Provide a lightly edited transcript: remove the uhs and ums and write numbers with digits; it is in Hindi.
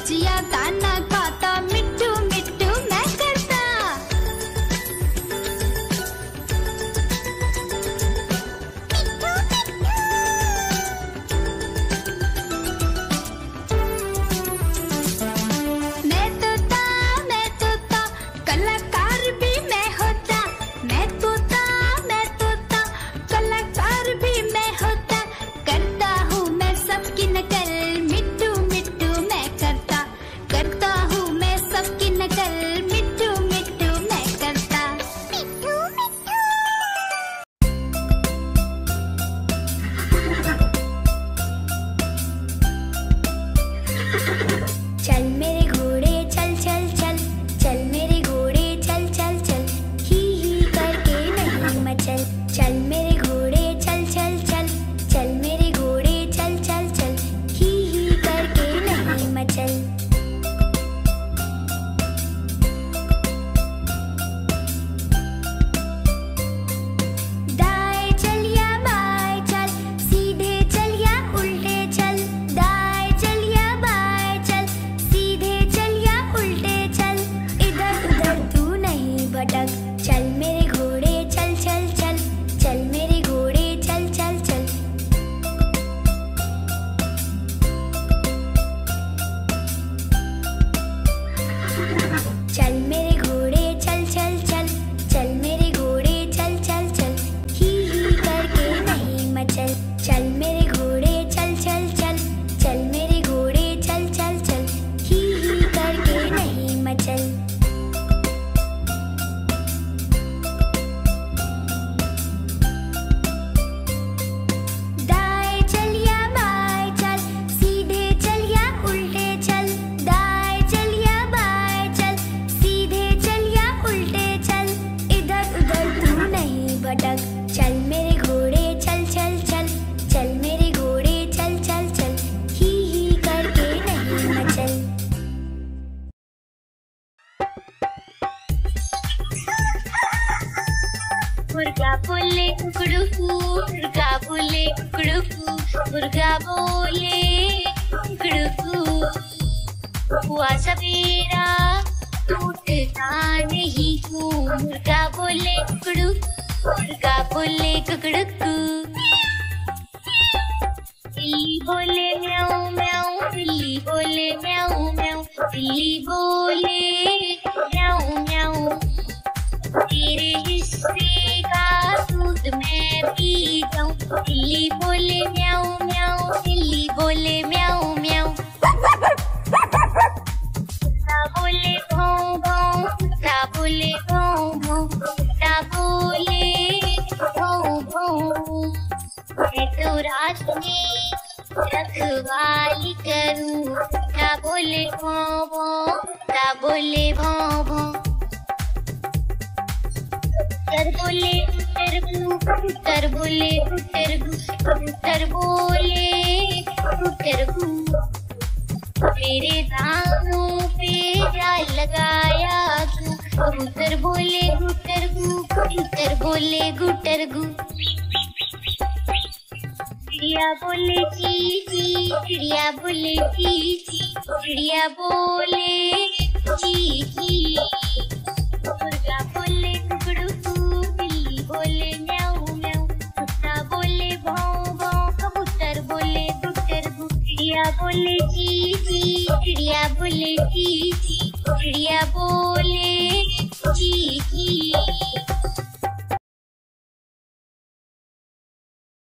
जिया दाना खाता, मिट्टू मिट्टू मैं करता। मैं तोता कलाकार भी मैं होता। मैं तोता कलाकार भी मैं होता। करता हूँ मैं सबकी नकल, मिट्टू मिट्टू मैं करता। करता हूँ मैं सबकी नकल, मिट्टू मिट्टू मैं करता। मिट्टू मिट्टू। चल मेरे घोड़े चल चल चल, चल मेरे घोड़े चल चल चल, ही करके नहीं मचल। चल मेरे घोड़े चल चल चल, चल मेरे घोड़े चल चल चल, ही करके नहीं मचल। दाएं चल या बाएं चल, सीधे चल या उल्टे चल। दाएं चल या बाएं चल, सीधे चल या उल्टे चल। इधर उधर तू नहीं भटक। चल मेरे घोड़े चल चल चल, चल मेरे घोड़े चल चल चल। चल मेरे घोड़े चल चल चल, चल मेरे घोड़े चल चल चल, ही करके नहीं मचल। चल मेरे घोड़े चल चल चल, चल मेरे घोड़े चल चल चल, ही करके नहीं मचल। दाएं चल या बाएं चल, सीधे चल या उल्टे चल। दाएं चल या बाएं चल, सीधे चल या उल्टे चल। इधर उधर तू नहीं भटक। चल मेरे घोड़े चल चल चल, चल मेरे घोड़े चल चल चल, ही करके नहीं मचल। मुर्गा बोले कुकड़ू कू, मुर्गा बोले कुकड़ू कू, मुर्गा बोले कुकड़ू कू। हुआ सवेरा टूटता नहीं हूँ, मुर्गा बोले कुकड़ू, मुर्गा बोले कुकड़ू कू। बिल्ली बोले म्याऊं म्याऊं, बिल्ली बोले म्याऊं म्याऊं, बिल्ली बोले म्याऊं म्याऊं। तेरे हिस्से का दूध मैं पी जाऊं। बिल्ली बोले म्याऊं म्याऊं, बिल्ली बोले म्याऊं म्याऊं। कुत्ता बोले भौं भौं, कुत्ता बोले भौं भौं, कुत्ता बोले भौं भौं। मैं तो रात में रखवाली करूं। कुत्ता बोले भौं भौं, कुत्ता बोले भौं भौं। कबूतर बोले टुटरगू, कबूतर बोले टुटरगू, कबूतर बोले टुटरगू। मेरे दानों पे जाल लगाया तू। कबूतर बोले गुटरगू, कबूतर बोले गुटरगू। चिड़िया बोले ची ची, चिड़िया बोले ची ची, चिड़िया बोले ची ची। मुर्गा बोले कुकड़ू कू, बिल्ली बोले म्याऊं म्याऊं, कुत्ता बोले भौं भौं, कबूतर बोले गुटरगू। चिड़िया बोले ची ची, चिड़िया बोले ची ची, चिड़िया बोले ची ची।